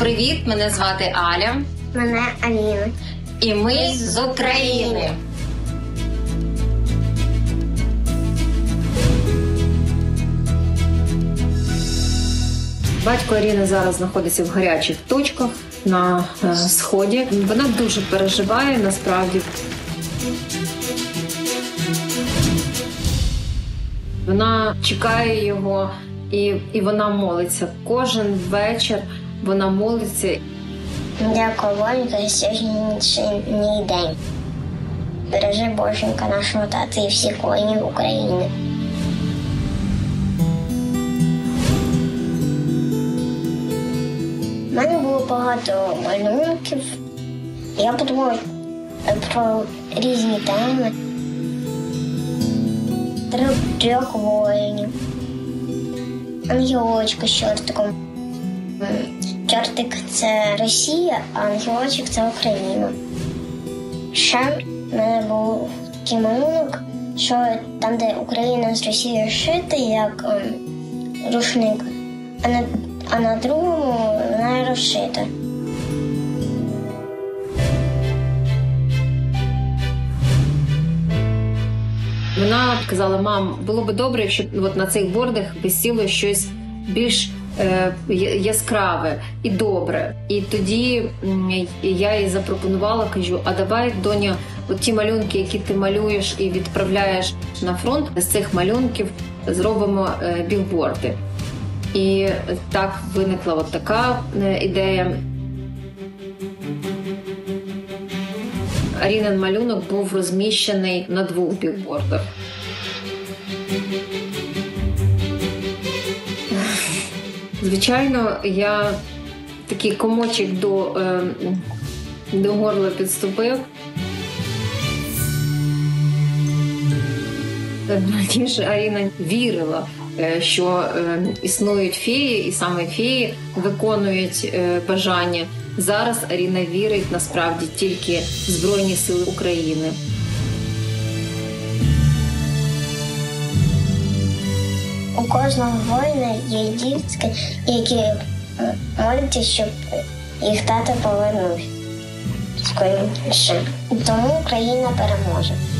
Привіт, мене звати Аля. Мене Аліна. І ми з України. Батько Аріни зараз знаходиться в гарячих точках на Сході. Вона дуже переживає, насправді. Вона чекає його і вона молиться. Кожен вечір вона молиться. Дякую Богу за сьогоднішній день. Бережи, Боженька, нашого тата і всіх воїнів України. У мене було багато малюнків. Я подумала про різні теми. Трьох воїнів. Ангелочка з чортиком. Чортик – це Росія, а ангелочок – це Україна. Ще в мене був такий малюнок, що там, де Україна з Росією шита, як рушник, а на другому вона розшита. Вона казала: мам, було б добре, якщо от на цих бордах висіло щось більш яскраве і добре. І тоді я їй запропонувала, кажу: а давай, доня, от ті малюнки, які ти малюєш і відправляєш на фронт, з цих малюнків зробимо білборди. І так виникла от така ідея. Арінин малюнок був розміщений на 2 білбордах. Звичайно, я такий комочок до горла підступив. Раніше Аріна вірила, що існують феї, і саме феї виконують бажання. Зараз Аріна вірить насправді тільки в Збройні Сили України. У кожного воїна є дітки, які моляться, щоб їх тато повернув скоріше. Тому Україна переможе.